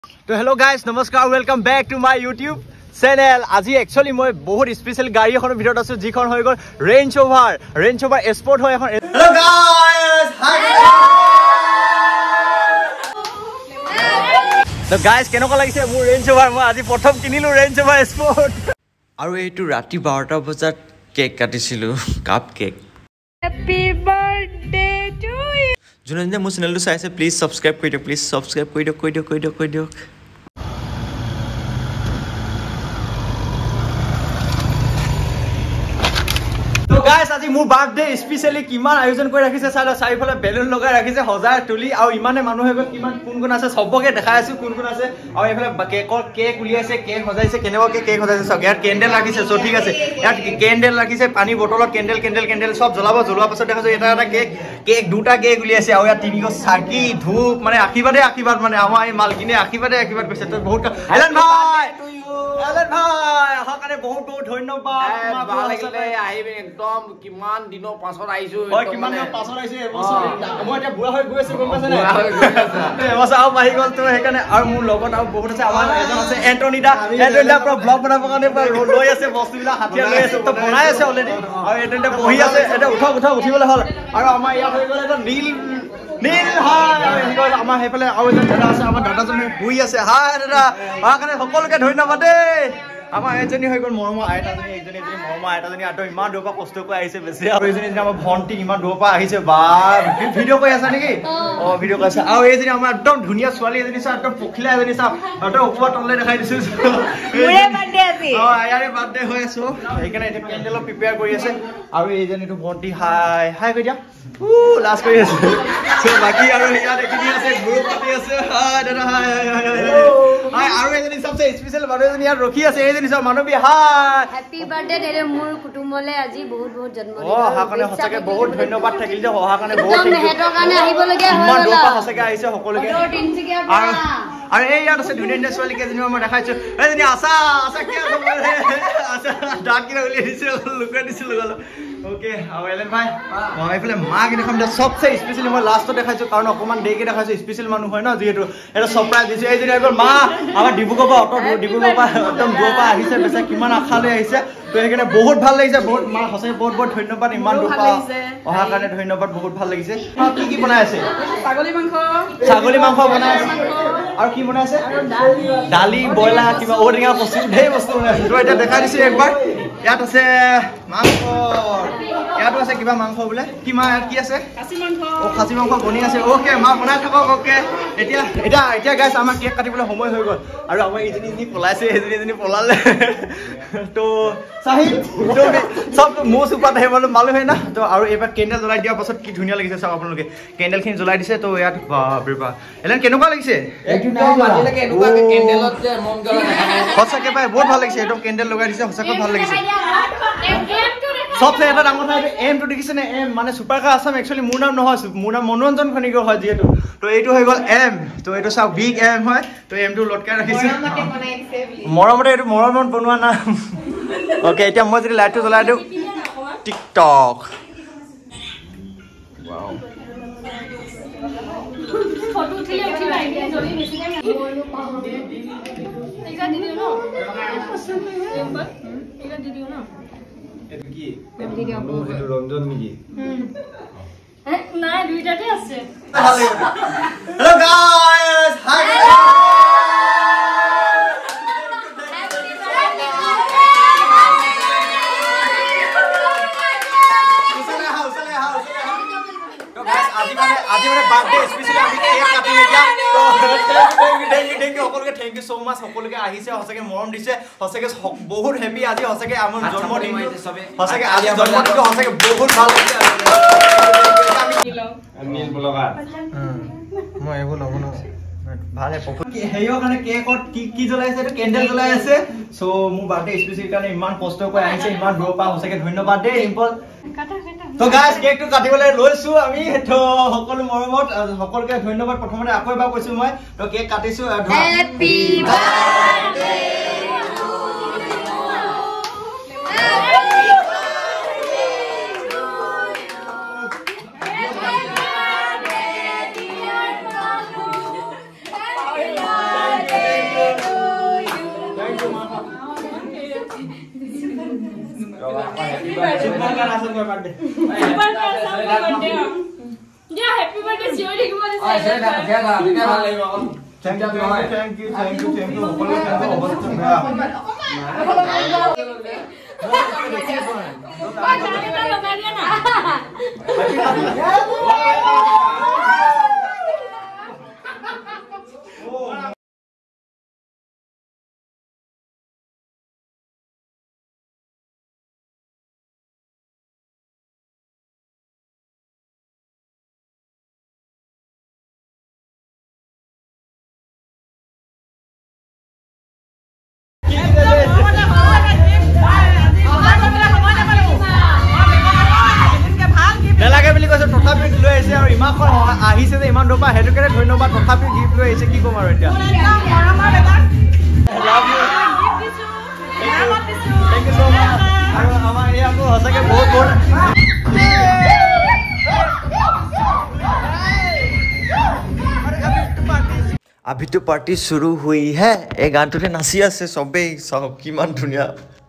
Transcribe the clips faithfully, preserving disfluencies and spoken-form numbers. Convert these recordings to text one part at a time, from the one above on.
तो hello guys नमस्कार welcome back to my YouTube channel आज एक्चुअली मैं बहुत स्पेशल गाड़ी এখন ভিডিওত আছো যিখন হৈ গল Range Rover Range Rover sport হয় এখন হেল্ল গাইস হাই তো গাইস কেনেকুৱা লাগিছে মোৰ ৰেঞ্জ ওভাৰ মই আজি প্ৰথম কিনিলো ৰেঞ্জ ওভাৰ স্পৰ্ট আৰু এইটো ৰাতি বাৰটা বজাত কেক কাটিছিলো cup cake happy birthday to you যোনে যোনে মোৰ চেনেলটো চাইছে প্লিজ সাবস্ক্ৰাইব কৰি দিয়ক প্লিজ সাবস্ক্ৰাইব কৰি দিয়ক কৰি দিয়ক কৰি দিয়ক কৰি দিয়ক गाइस আজি মোৰ বাৰ্থডে স্পেশালি কিমান আয়োজন কৰি ৰাখিছে চালা চাৰিফালে বেলুন লগাই ৰাখিছে হজাৰ তুলি আৰু ইমানে মানুহ হৈ গল কিমান কোন কোন আছে সবকে দেখাই আছো কোন কোন আছে আৰু এফালে কেকৰ কেক উলিয়াইছে কেক সজাইছে কেনেবাকে কেক সজাইছে সব ইয়াত কেন্ডেল ৰাখিছে সো ঠিক আছে ইয়াত কেন্ডেল ৰাখিছে পানী বটলত কেন্ডেল কেন্ডেল কেন্ডেল সব জ্বলাব জ্বলোৱা পাছত দেখাছো এটা এটা কেক কেক দুটা কেক উলিয়াইছে আৰু ইয়াত তিনিগো চাকি ধূপ মানে আশীৰ্বাদে আশীৰ্বাদ মানে আমাৰ এই মালকিনে আশীৰ্বাদে আশীৰ্বাদ কৰিছে তো বহুত এলেন ভাই এলেন ভাই হকাৰে বহুত বহুত ধন্যবাদ ভাল লাগিলে আহিবে একদম কিমান দিনৰ পাছত আইছো হয় কিমান দিনৰ পাছত আইছে এবছৰ মই এতিয়া বুঢ়া হৈ গৈছে গম পাইছে নে এবছৰ আও বাহি গল তো হেকানে আৰু মোৰ লগত আৰু বহুত আছে আমাৰ এজন আছে এন্টনিডা এন্টনিডা পুৰা ব্লগ বনাব কাৰণে লৈ আছে বস্তুবিলাক হাতিয়া লৈ আছে তো বনাই আছে অলৰেডি আৰু এন্টনিডা বহি আছে এটা উঠা উঠা উঠিবলৈ হল আৰু আমাৰ ইয়াত হৈ গল এটা নীল নীল হাই আমাৰ হেফালে আৰু এজন দাদা আছে আমাৰ দাদাজনে বহি আছে হাই দাদা আমাৰ কাৰণে সকলোকে ধন্যবাদ দেই আমাৰ এজনী হৈ গল মৰমৰ আইতাজনী একজনী এজনী মৰমৰ আইতাজনী আটো ইমান দূৰৰ কষ্ট কৰি আহিছে বেছি আৰু এজনী আমাৰ ভণ্টি ইমান দূৰৰ পৰা আহিছে বা ভিডিঅ' কৰি আছে নেকি অ ভিডিঅ' কৰি আছে আৰু এইজনী আমাৰ একদম ধুনীয়া ছোৱালী এজনী চা একদম পখিলা এজনী চা একদম ওপৰ তললৈ দেখাই দিছো মোৰে বাৰ্থডে আজি অ ইয়াৰে বাৰ্থডে হৈ আছে সেইকাৰণে এটা কেন্ডেল প্ৰিপেয়াৰ কৰি আছে আৰু এইজনীটো ভণ্টি হাই হাই কৈ দিয়া উ লাজ কৰি আছে সো বাকি আৰু ইয়াত দেখি আছে গ্ৰুপ পাতি আছে হাই দাদা হাই হাই হাই আৰু এজনী সবচে স্পেশাল মানুহ এজনী ইয়াত ৰখি আছে এইজনী সব মানৱী হাই হ্যাপি বাৰ্থডে দেৰে মোৰ কুটুমলে আজি বহুত বহুত জন্মদিন অ হাকানে হসকে বহুত ধন্যবাদ থাকিল যে হাকানে বহুত একদম হেতৰ কাৰণে আহিব লগিয়া হ'ল ইমান দোপা হসকে আহিছে সকলোকে আৰু আৰু এই ইয়াত আছে ধুনীয়া ধুনীয়া ছোৱালী কেজনী মই দেখাইছো এইজনী আশা আশা কি খবৰ আশা ডাক কিনে উলিয়াই দিছে লুকাই দিছিল গল ওকে আৰু এলেন ভাই মই এইফালে মা কিখন সবচে স্পেশালি মই লাষ্টত দেখাইছো কাৰণ অকমান দেৰিকে দেখাইছো স্পেশাল মানুহ হয় ন যিহেতু এটা সাৰপ্ৰাইজ দিছো এইজনী আগৰ মা আমাৰ ডিব্ৰুগড় পৰা অটো ডিব্ৰুগড় পৰা একদম দূৰৰ পৰা আহিছে বেচা কিমান আশা লৈ আহিছে তো সেইকাৰণে বহুত ভাল লাগিছে বহুত মা সঁচাই বহুত বহুত ধন্যবাদ ইমান দূৰ পৰা অহাৰ কাৰণে ধন্যবাদ বহুত ভাল লাগিছে কি কি বনাই আছে ছাগলী মাংস ছাগলী মাংস বনাই আছে আৰু কি বনাই আছে দালি বইলাৰ কিবা ঔটেঙা বস্তু ঢেৰ বস্তু বনাই আছে তো এতিয়া দেখাই দিছো একবাৰ ইয়াত আছে মাংস ইয়াতো আছে কিবা মাংস বোলে কি মা কি আছে খাচী মাংস ও খাচী মাংস বনি আছে ওকে মা বনাই থাকক ওকে এতিয়া এতিয়া এতিয়া গাইছ আমাৰ কেক কাটিবলৈ সময় হৈ গল আৰু আমাৰ ইজনী ইজনী পলাইছে এজনী এজনী পলালে তো সাহিল তো সব মোস উপাত হে বল মালুম হয় না তো আৰু এবাৰ কেন্ডেল জ্বলাই দিয়াৰ পাছত কি ধুনীয়া লাগিছে চাওক আপোনালোকে কেন্ডেলখিনি জ্বলাই দিছে তো ইয়াত বাপৰে বাপ এলেন কেনেকুৱা লাগিছে একদম আজিলৈকে এনেকুৱা কেন্ডেলত যে মম জ্বলা দেখা নাই সঁচাকে পাই বহুত ভাল লাগিছে একদম কেন্ডেল লগাই দিছে সঁচাকৈ ভাল লাগিছে সবচে এটা ডাঙৰ কথা এম টু দেখিছে নে এম মানে সুপাৰ কাৰ আসাম একচুয়ালি মোৰ নাম নহয় মোৰ নাম মনোৰঞ্জন খনিকৰ হয় যিহেতু তো এইটো হৈ গল এম তো এইটো চাওক বিগ এম হয় তো এম টো লটকাই ৰাখিছে মৰমতে এইটো মৰমত বনোৱা নাম ওকে এতিয়া মই যদি লাইটটো জ্বলাই দিওঁ টিকটক ওয়াও ফটো উঠিলে উঠিবা এতিয়া জলি নিছিলে এইটা দি দিও ন এইটা দি দিও ন এটো কি দি দিও এটো ৰঞ্জন নেকি হে নাই দুইটাতে আছে হেল্ল গাইস হাই আজি মানে আজি মানে বাৰ্থডে স্পেশালি আমি কেক কাটিম এতিয়া তো থ্যাংক ইউ থ্যাংক ইউ সকলোকে থ্যাংক ইউ সো মাচ সকলোকে আহিছে সঁচাকে মৰম দিছে সঁচাকে বহুত হেপি আজি সঁচাকে আমাৰ জন্মদিন সঁচাকে আজি জন্মদিন সঁচাকে বহুত ভাল লাগিছে আমি নীল বলগা মই এইবোৰ লব ন ভালে হেয়ো কাৰণে কেকত কি কি জ্বলাইছে এটা কেন্ডেল জ্বলাই আছে সো মোৰ বাৰ্থডে স্পেশাল কাৰণে ইমান কষ্ট কৰি আহিছে ইমান দূৰৰ পৰা সঁচাকে ধন্যবাদ দেই ইম্পল তো গাইস কেকটো কাটিবলৈ লৈছো আমি তো সকলো মৰমত সকলোকে ধন্যবাদ প্ৰথমতে আকৌ এবাৰ কৈছো মই তো কেক কাটিছো happy birthday to you super car आसन कर बर्थडे सुपर कार सब बर्थडे जा हैप्पी बर्थडे जियो लिखो बोले से क्या क्या क्या क्या ভাল লাগিব আকৌ thank you thank you thank you thank you সকলো কেনে অবস্থা আহিছে যে ইমান দবা হেতু কাৰণে ধন্যবাদ তথাপি গিফট লৈ আহিছে কি কম আৰু এতিয়া থ্যাংক ইউ সো মাচ আৰু আমাৰ এই আকৌ হসকে বহুত বহুত अभी तो पार्टी शुरू हुई है ए गानटुले नाचि আছে সবে সব কিমান ধুনিয়া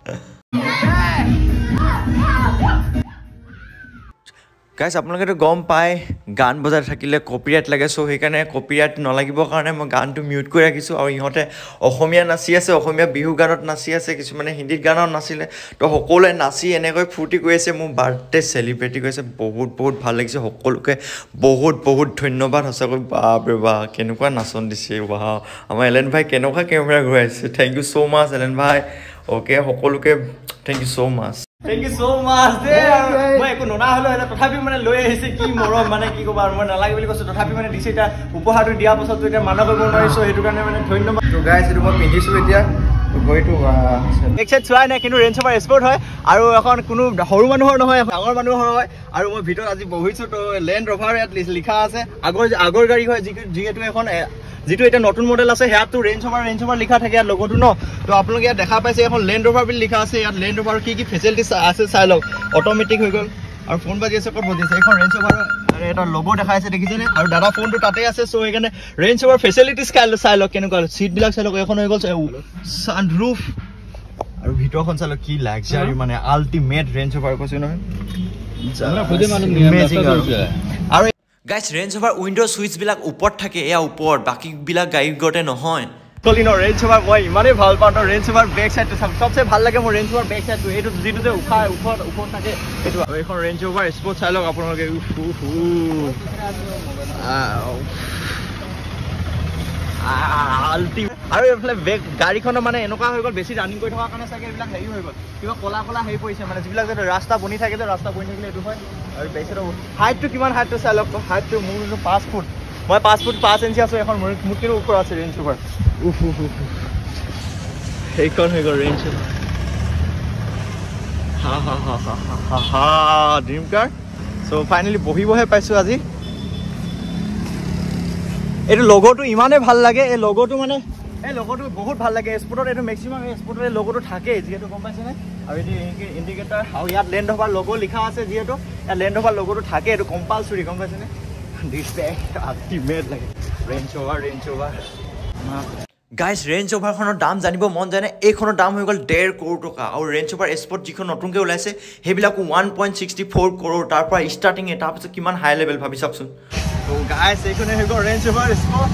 गाइस আপোনালোকে গম পায় গান বজাই থাকিলে কপিৰাইট লাগে সো হেকানে কপিৰাইট নলাগিব কাৰণে মই গানটো মিউট কৰি ৰাখিছো আৰু ইহতে অসমীয়া নাচি আছে অসমীয়া বিহু গানত নাচি আছে কিছু মানে হিন্দী গানত নাচিলে তো সকলোৱে নাচি এনেকৈ ফুটি কৰি আছে মোৰ বাৰ্থডে সেলিব্ৰেট কৰিছে বহুত বহুত ভাল লাগিছে সকলোকে বহুত বহুত ধন্যবাদ হসকৈ বাপ ৰে বা কেনেকুৱা নাচন দিছে বাহ আমাৰ এলেন ভাই কেনেকুৱা কেমেৰা ঘূৰাইছে thank you so much Allen ভাই ওকে সকলোকে thank you so much Thank you so much দে মই একো ননা হলো এটা তথাপি মানে লৈ আহিছে কি মৰম মানে কি কবা মই নালাগে বুলি কৈছো তথাপি মানে দিছে এটা উপহাৰটো দিয়া পাছত তো এটা মানৱ কৰিব নোৱাৰিছো হেতু কাৰণে মানে ধন্যবাদ তো গাইস এটো মই পিন্ধিছো এতিয়া গৈটো এক সাইড চোৱাই নাই কিন্তু ৰেঞ্জ অভাৰ স্পৰ্ট হয় আৰু এখন কোনো সৰু মানুহৰ নহয় ডাঙৰ মানুহৰ হয় আৰু মই ভিতৰত আজি বহিছো তো লেন্ড ৰভাৰ ইয়াত লিখা আছে আগৰ আগৰ গাড়ী হয় যিহেতু এখন যেটো এটা নতুন মডেল আছে হেয়াটো ৰেঞ্জ অভাৰ ৰেঞ্জ অভাৰ লিখা থাকে ইয়াত লগটো ন তো আপোনালোকে ইয়াত দেখা পাইছে এখন লেন্ড ৰভাৰ বুলি লিখা আছে ইয়াত লেন্ড ৰভাৰ কি কি ফেসিলিটি আছে চাই লওক অটোমেটিক হৈ গল আৰু ফোন বাজি আছে ক'ত বজি আছে এখন ৰেঞ্জ অভাৰ এটা লোগো দেখা আছে দেখিছেনে আৰু দাদা ফোনটো তাতে আছে সো এখানে ৰেঞ্জ অভাৰ ফেসিলিটিজ চাই লওক কেনেকুৱা সিট বিলাক চাই লওক এখন হৈ গল সানৰুফ আৰু ভিতৰখন চাই লওক কি লাক্সাৰি মানে আল্টিমেট ৰেঞ্জ অভাৰ কৈছো নহয় আমরা খুদে মানুহ নিয়ম কৰিছে আৰু guys Range Rover window switch बिलाक ऊपर থাকে এয়া ऊपर বাকি बिलाक গাড়ী গতে নহয় কলিনো ৰেঞ্জ ওভাৰ মই ইমানে ভাল পাওঁ ৰেঞ্জ ওভাৰ বেক সাইডটো সবচে ভাল লাগে মোৰ ৰেঞ্জ ওভাৰ বেক সাইডটো এটো যেটো যে উঠা ওপৰ ওপৰ থাকে এটো আৰু এখন ৰেঞ্জ ওভাৰ স্পোর্ট চাই লওক আপোনালোকে আল্টি আৰু এফালে বেক গাড়ীখন মানে এনেকুৱা হৈ গল বেছি ৰানিং কৰি থকা কাৰণে চাগে এইবিলাক হেৰি হৈ গল কিবা কলা কলা হেৰি পৰিছে মানে যিবিলাক যে ৰাস্তা বনি থাকে যে ৰাস্তা বনি থাকিলে এটো হয় আৰু বেছিটো হাইটটো কিমান হাইটটো চাই লওক হাইটটো মোৰ পাঁচ ফুট মই পাঁচ ফুট পাঁচ ইঞ্চি আছো এখন মুটিৰ ওপৰ আছে ৰেঞ্জ ওভাৰ উফ উফ উফ এইখন হৈ গল ৰেঞ্জ হা হা হা হা হা ড্ৰিম কাৰ সো ফাইনালি বহিবহে পাইছো আজি এটো লোগোটো ইমানে ভাল লাগে এই লোগোটো মানে এই লোগোটো বহুত ভাল লাগে স্পৰ্টত এটো ম্যাক্সিমাম স্পৰ্টৰ এই লোগোটো থাকে যেটো গম পাইছে নে আৰু এটো ইন্ডিকেটৰ আৰু ইয়াত লেন্ড ওভাৰ লোগো লিখা আছে যেটো এই লেন্ড ওভাৰ লোগোটো থাকে এটো কম্পালসৰি গম পাইছে নে দিস পেক আল্টিমেট লাগে Range Rover Range Rover guys Range ওভাৰখনৰ দাম জানিব মন যায় নে এইখনৰ দাম হৈ গল ডেৰ কোটি টকা আৰু ৰেঞ্জ ওভাৰ স্পৰ্ট যিখন নতুনকৈ ওলাইছে হেবিলাক one point sixty four crore তাৰ পৰা ষ্টাৰ্টিং এটা পিছত কিমান হাই লেভেল ভাবি চাওকচোন তো গাইস এইখনে হৈ গল ৰেঞ্জ ওভাৰ স্পৰ্ট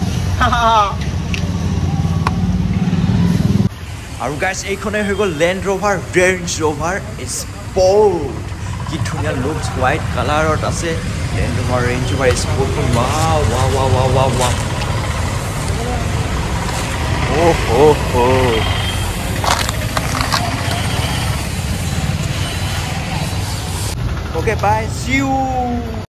আৰু গাইস এইখনে হৈ গল Land Rover Range Rover sport কি ধুনীয়া লুকস হোৱাইট কালাৰত আছে lend Rover Range Rover sport wow wow wow wow wow Oh, oh, oh. Okay, bye. See you.